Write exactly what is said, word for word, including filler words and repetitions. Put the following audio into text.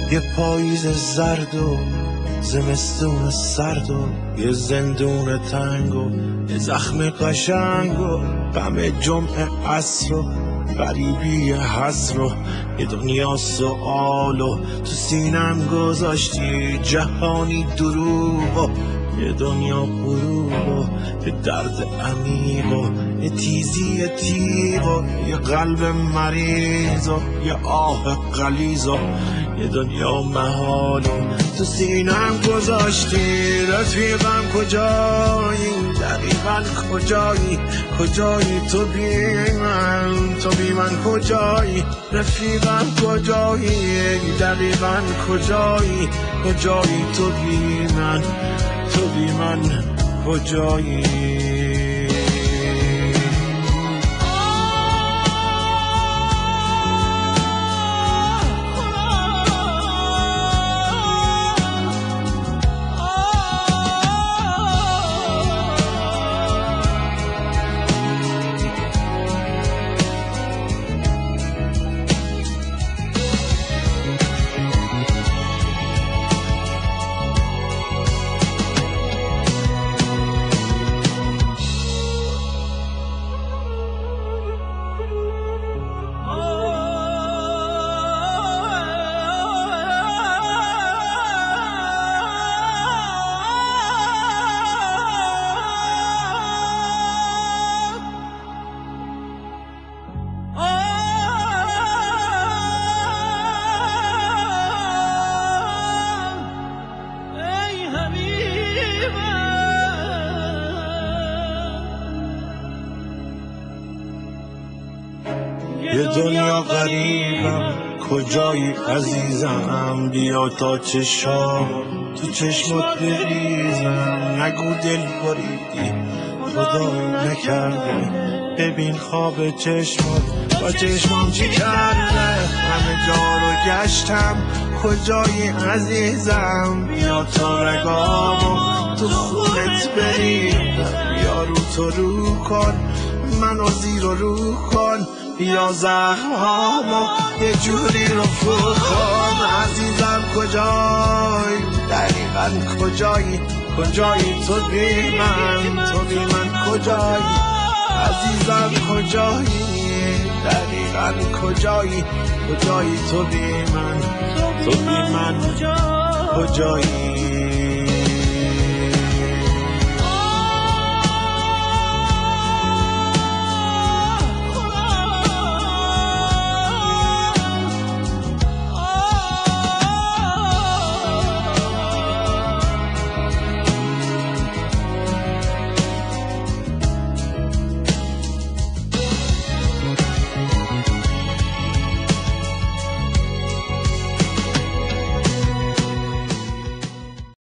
یه پاییز زرد و زمستون سرد و یه زندون تنگ و یه زخم قشنگ و غم جمعه عصر و غریبی حسر و یه دنیا سؤال و تو سینم گذاشتی جهانی دروغ و یه دنیا غروب و یه درد عمیق و یه تیزی تیغ و یه قلب مریض و یه آه غلیظ و یه دنیا محال و تو سینم گذاشتی. رفیقم کجایی؟ دقیقاً کجایی؟ کجایی تو بی من؟ تو بی من کجایی؟ رفیقم کجایی؟ دقیقاً کجایی؟ کجایی تو بی من؟ تو بی من کجایی؟ یه دنیا غریبم کجایی عزیزم؟ بیا تا چشام تو چشمات بریزم. نگو دل بریدی خدایی نکرده، ببین خواب چشمات با چشمام چی کرده. همه جا رو گشتم کجایی عزیزم؟ بیا تا رگامو تو خونت بریدم. بیا رو تو رو کن منو زیر و رو کن، بیا زخمامو یه جوری رفو کن. عزیزم کجایی؟ دقیقاً کجایی؟ کجایی تو بی من؟ تو بی من کجایی؟ عزیزم کجایی؟ دقیقاً کجایی؟ کجایی تو بی من؟ تو بی من کجایی؟